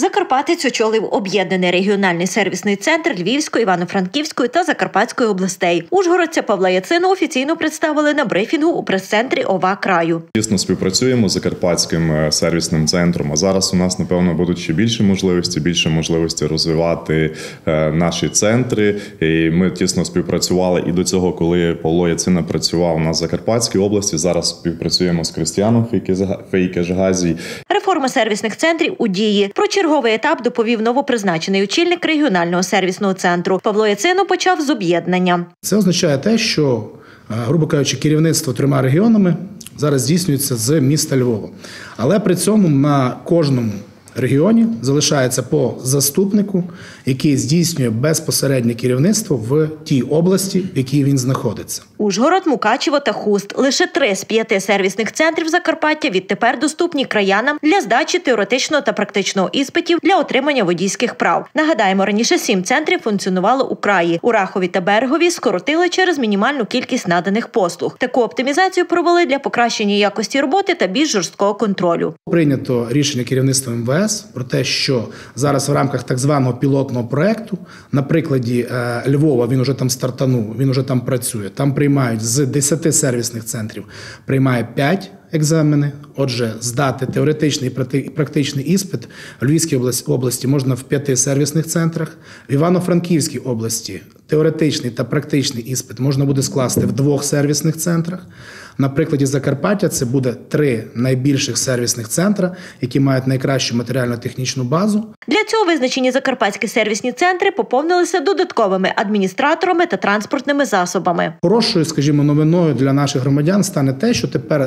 Закарпатець очолив об'єднаний регіональний сервісний центр Львівської, Івано-Франківської та Закарпатської областей. Ужгородця Павла Яцину офіційно представили на брифінгу у прес-центрі ОВА краю. Дійсно співпрацюємо з Закарпатським сервісним центром, а зараз у нас, напевно, будуть ще більше можливості розвивати наші центри. І ми тісно співпрацювали і до цього, коли Павло Яцина працював на Закарпатській області, зараз співпрацюємо з Крістіаном Фейкежгазі. Реформа сервісних центрів у дії. Про черговий етап доповів новопризначений очільник регіонального сервісного центру. Павло Яцину почав з об'єднання. Це означає те, що, грубо кажучи, керівництво 3 регіонами зараз здійснюється з міста Львова. Але при цьому на кожному регіоні залишається по заступнику, який здійснює безпосереднє керівництво в тій області, в якій він знаходиться. Ужгород, Мукачево та Хуст – лише 3 з 5 сервісних центрів Закарпаття відтепер доступні краянам для здачі теоретичного та практичного іспитів для отримання водійських прав. Нагадаємо, раніше 7 центрів функціонувало у краї. У Рахові та Берегові скоротили через мінімальну кількість наданих послуг. Таку оптимізацію провели для покращення якості роботи та більш жорсткого контролю. Прийнято рішення керівництва МВС про те, що зараз в рамках так званого пілотного проєкту, на прикладі Львова, він уже там стартанув, він уже там працює, там приймають з 10 сервісних центрів, приймає 5 екзамени. Отже, здати теоретичний і практичний іспит в Львівській області можна в 5 сервісних центрах, в Івано-Франківській області теоретичний та практичний іспит можна буде скласти в 2 сервісних центрах. На прикладі Закарпаття це буде 3 найбільших сервісних центри, які мають найкращу матеріально-технічну базу. Для цього визначені закарпатські сервісні центри поповнилися додатковими адміністраторами та транспортними засобами. Хорошою, скажімо, новиною для наших громадян стане те, що тепер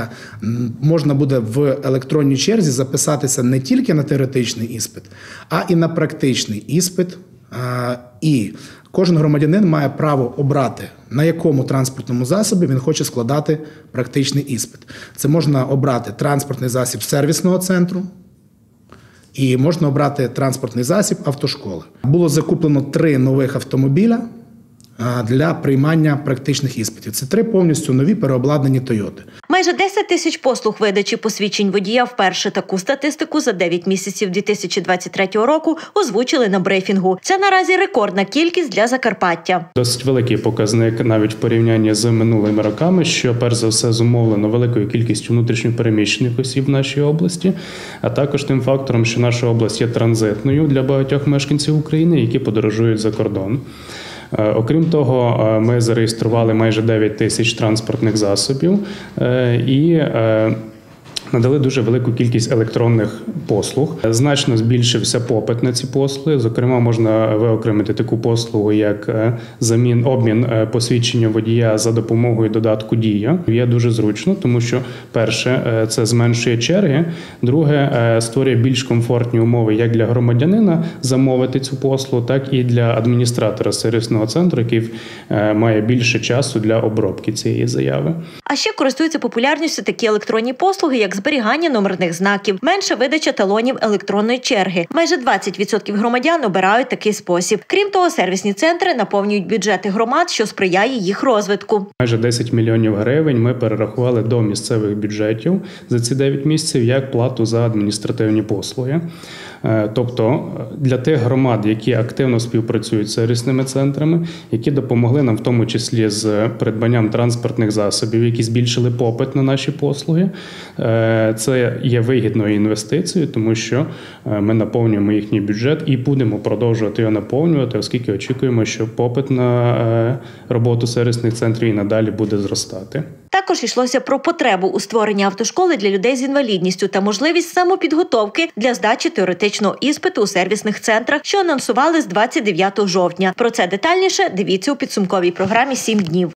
можна буде в електронній черзі записатися не тільки на теоретичний іспит, а і на практичний іспит. І кожен громадянин має право обрати, на якому транспортному засобі він хоче складати практичний іспит. Це можна обрати транспортний засіб сервісного центру і можна обрати транспортний засіб автошколи. Було закуплено 3 нових автомобіля для приймання практичних іспитів. Це 3 повністю нові переобладнані «Тойоти». Майже 10 тисяч послуг видачі посвідчень водія вперше. Таку статистику за 9 місяців 2023 року озвучили на брифінгу. Це наразі рекордна кількість для Закарпаття. Досить великий показник навіть в порівнянні з минулими роками, що перш за все зумовлено великою кількістю внутрішньопереміщених осіб в нашій області, а також тим фактором, що наша область є транзитною для багатьох мешканців України, які подорожують за кордон. Окрім того, ми зареєстрували майже 9 тисяч транспортних засобів і надали дуже велику кількість електронних послуг. Значно збільшився попит на ці послуги. Зокрема, можна виокремити таку послугу, як обмін посвідчення водія за допомогою додатку «Дія». Є дуже зручно, тому що, перше, це зменшує черги, друге, створює більш комфортні умови як для громадянина замовити цю послугу, так і для адміністратора сервісного центру, який має більше часу для обробки цієї заяви. А ще користуються популярністю такі електронні послуги, як зберігання номерних знаків, менша видача талонів електронної черги. Майже 20% громадян обирають такий спосіб. Крім того, сервісні центри наповнюють бюджети громад, що сприяє їх розвитку. Майже 10 мільйонів гривень ми перерахували до місцевих бюджетів за ці 9 місяців як плату за адміністративні послуги. Тобто для тих громад, які активно співпрацюють з сервісними центрами, які допомогли нам в тому числі з придбанням транспортних засобів, які збільшили попит на наші послуги, це є вигідною інвестицією, тому що ми наповнюємо їхній бюджет і будемо продовжувати його наповнювати, оскільки очікуємо, що попит на роботу сервісних центрів і надалі буде зростати. Також йшлося про потребу у створенні автошколи для людей з інвалідністю та можливість самопідготовки для здачі теоретичного іспиту у сервісних центрах, що анонсували з 29 жовтня. Про це детальніше дивіться у підсумковій програмі «7 днів».